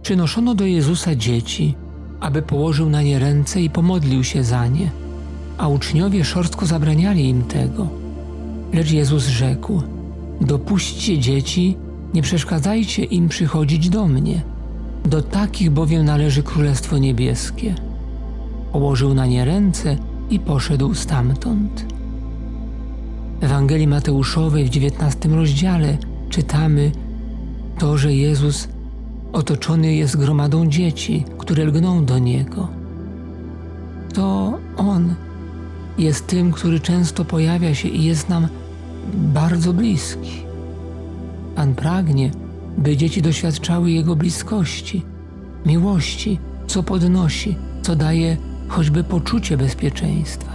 przynoszono do Jezusa dzieci, aby położył na nie ręce i pomodlił się za nie, a uczniowie szorstko zabraniali im tego. Lecz Jezus rzekł: dopuśćcie dzieci, nie przeszkadzajcie im przychodzić do mnie. Do takich bowiem należy Królestwo Niebieskie. Położył na nie ręce i poszedł stamtąd. W Ewangelii Mateuszowej w 19 rozdziale czytamy to, że Jezus otoczony jest gromadą dzieci, które lgną do Niego. To On jest tym, który często pojawia się i jest nam bardzo bliski. Pan pragnie, by dzieci doświadczały Jego bliskości, miłości, co podnosi, co daje choćby poczucie bezpieczeństwa.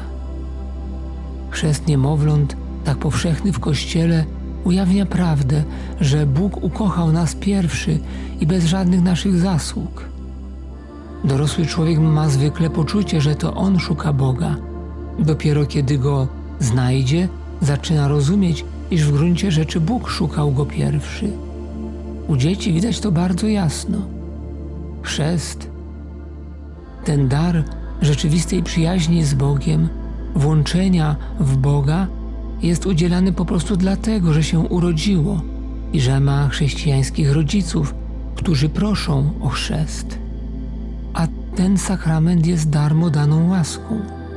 Chrzest niemowląt, tak powszechny w Kościele, ujawnia prawdę, że Bóg ukochał nas pierwszy i bez żadnych naszych zasług. Dorosły człowiek ma zwykle poczucie, że to on szuka Boga. Dopiero kiedy Go znajdzie, zaczyna rozumieć, iż w gruncie rzeczy Bóg szukał Go pierwszy. U dzieci widać to bardzo jasno. Chrzest, ten dar rzeczywistej przyjaźni z Bogiem, włączenia w Boga, jest udzielany po prostu dlatego, że się urodziło i że ma chrześcijańskich rodziców, którzy proszą o chrzest. A ten sakrament jest darmo daną łaską.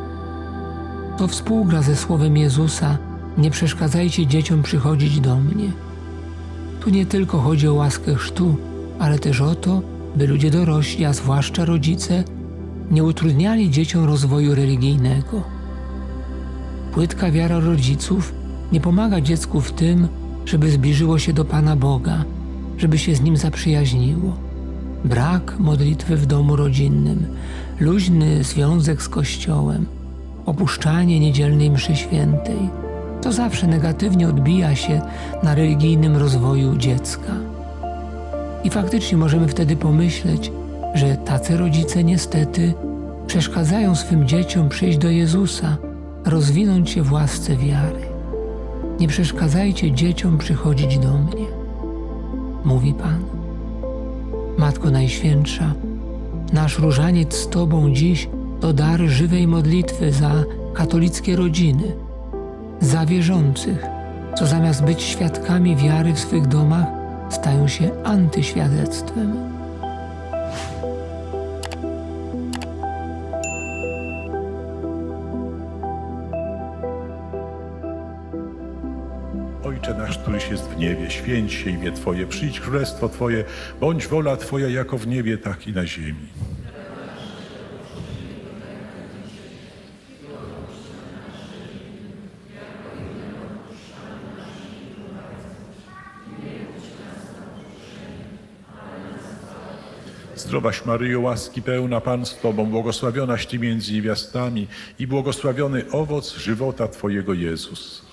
To współgra ze słowem Jezusa: nie przeszkadzajcie dzieciom przychodzić do mnie. Tu nie tylko chodzi o łaskę chrztu, ale też o to, by ludzie dorośli, a zwłaszcza rodzice, nie utrudniali dzieciom rozwoju religijnego. Płytka wiara rodziców nie pomaga dziecku w tym, żeby zbliżyło się do Pana Boga, żeby się z Nim zaprzyjaźniło. Brak modlitwy w domu rodzinnym, luźny związek z Kościołem, opuszczanie niedzielnej mszy świętej, to zawsze negatywnie odbija się na religijnym rozwoju dziecka. I faktycznie możemy wtedy pomyśleć, że tacy rodzice niestety przeszkadzają swym dzieciom przyjść do Jezusa, rozwinąć się w łasce wiary. Nie przeszkadzajcie dzieciom przychodzić do mnie, mówi Pan. Matko Najświętsza, nasz różaniec z Tobą dziś to dar żywej modlitwy za katolickie rodziny, za wierzących, co zamiast być świadkami wiary w swych domach, stają się antyświadectwem. Ojcze nasz, któryś jest w niebie, święć się imię Twoje, przyjdź królestwo Twoje, bądź wola Twoja jako w niebie, tak i na ziemi. Zdrowaś Maryjo, łaski pełna, Pan z Tobą, błogosławionaś Ty między niewiastami i błogosławiony owoc żywota Twojego Jezus.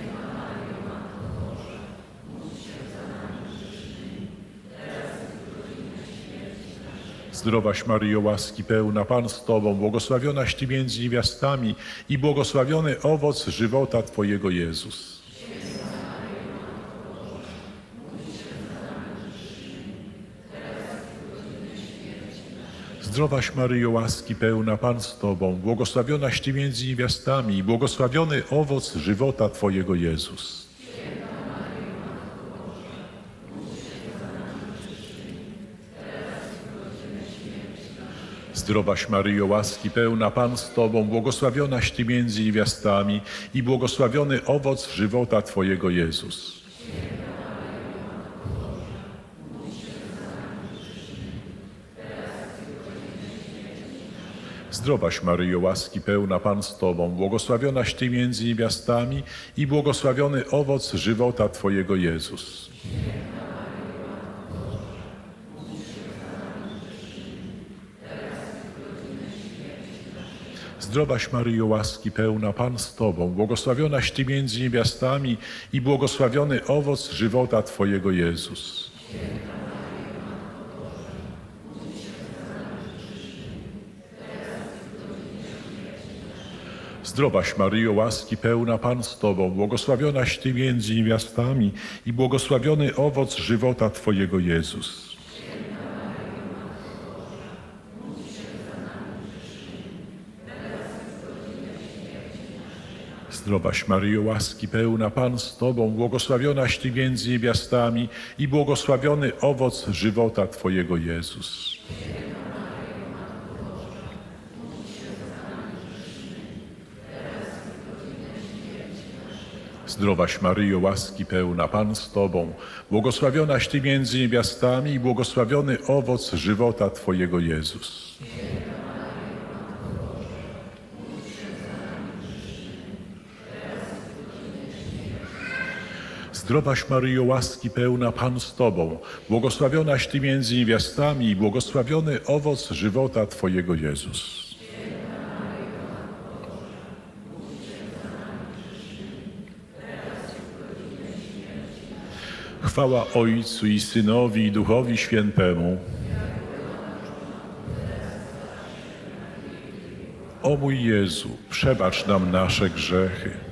Zdrowaś Maryjo, łaski pełna, Pan z Tobą, błogosławionaś Ty między niewiastami i błogosławiony owoc żywota Twojego Jezus. Zdrowaś Maryjo, łaski pełna, Pan z Tobą, błogosławionaś Ty między niewiastami i błogosławiony owoc żywota Twojego Jezus. Zdrowaś Maryjo, łaski pełna, Pan z Tobą, błogosławionaś Ty między niewiastami i błogosławiony owoc żywota Twojego Jezus. Zdrowaś Maryjo, łaski pełna, Pan z Tobą, błogosławionaś Ty między niewiastami i błogosławiony owoc żywota Twojego Jezus. Zdrowaś Maryjo, łaski pełna, Pan z Tobą, błogosławionaś Ty między niewiastami i błogosławiony owoc żywota Twojego Jezus. Zdrowaś Maryjo, łaski pełna, Pan z Tobą, błogosławionaś Ty między niewiastami i błogosławiony owoc żywota Twojego Jezus. Zdrowaś Maryjo, łaski pełna, Pan z Tobą, błogosławionaś Ty między niewiastami i błogosławiony owoc żywota Twojego, Jezus. Zdrowaś Maryjo, łaski pełna, Pan z Tobą, błogosławionaś Ty między niewiastami i błogosławiony owoc żywota Twojego, Jezus. Zdrowaś Maryjo, łaski pełna, Pan z Tobą, błogosławionaś Ty między niewiastami i błogosławiony owoc żywota Twojego, Jezus. Chwała Ojcu i Synowi i Duchowi Świętemu. O mój Jezu, przebacz nam nasze grzechy,